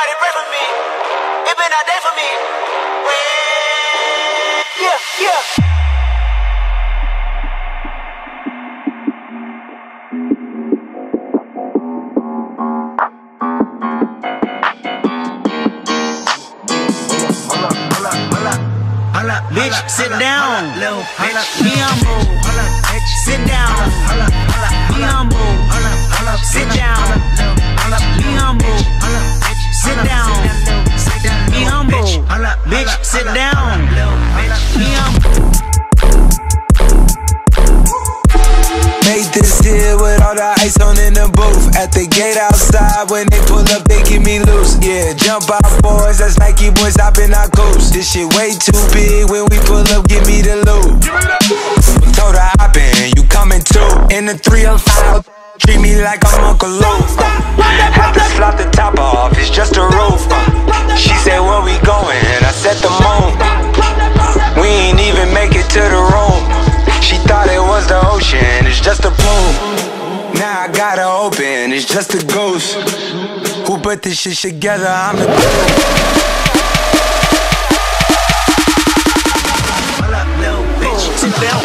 Somebody pray for me. It been a day for me. Yeah, yeah. Bitch, sit down. Be humble. Sit down. Be humble. Sit down. Be humble. Sit down. Be humble. Bitch, sit down. Be humble. Made this deal with all the ice on in the booth. At the gate outside, when they pull up, they keep me loose. Yeah, jump out, boys, that's Nike boys hopping our coast. This shit way too big, when we pull up, give me the loot. Told her hop in, you coming too. In the 305, treat me like I'm Uncle Luke. Have to slot the top off, it's just a roof. She said, where we going? I said the moon. We ain't even make it to the room. She thought it was the ocean, it's just a plume. Now I got her open, it's just a ghost. Who put this shit together? I'm the Hold up, little bitch, sit down.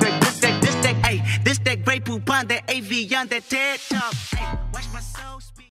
This that great poupon, that AV on that TED Talk. Hey, watch my soul speak.